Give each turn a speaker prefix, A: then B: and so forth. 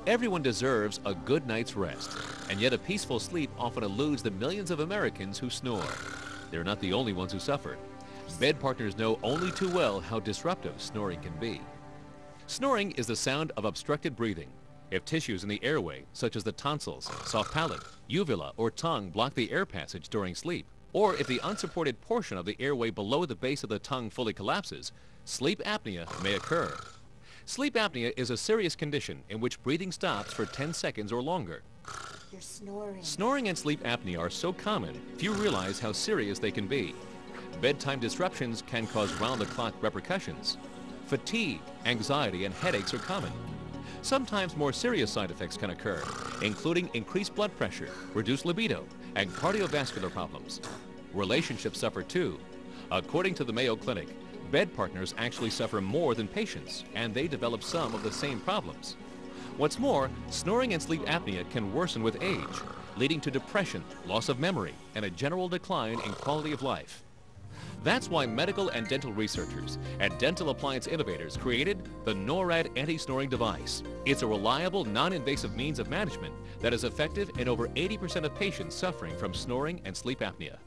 A: Everyone deserves a good night's rest, and yet a peaceful sleep often eludes the millions of Americans who snore. They're not the only ones who suffer. Bed partners know only too well how disruptive snoring can be. Snoring is the sound of obstructed breathing. If tissues in the airway, such as the tonsils, soft palate, uvula, or tongue block the air passage during sleep, or if the unsupported portion of the airway below the base of the tongue fully collapses, sleep apnea may occur. Sleep apnea is a serious condition in which breathing stops for 10 seconds or longer.
B: You're snoring.
A: Snoring and sleep apnea are so common, few realize how serious they can be. Bedtime disruptions can cause round-the-clock repercussions. Fatigue, anxiety, and headaches are common. Sometimes more serious side effects can occur, including increased blood pressure, reduced libido, and cardiovascular problems. Relationships suffer too. According to the Mayo Clinic, bed partners actually suffer more than patients, and they develop some of the same problems. What's more, snoring and sleep apnea can worsen with age, leading to depression, loss of memory, and a general decline in quality of life. That's why medical and dental researchers and dental appliance innovators created the NORAD anti-snoring device. It's a reliable, non-invasive means of management that is effective in over 80% of patients suffering from snoring and sleep apnea.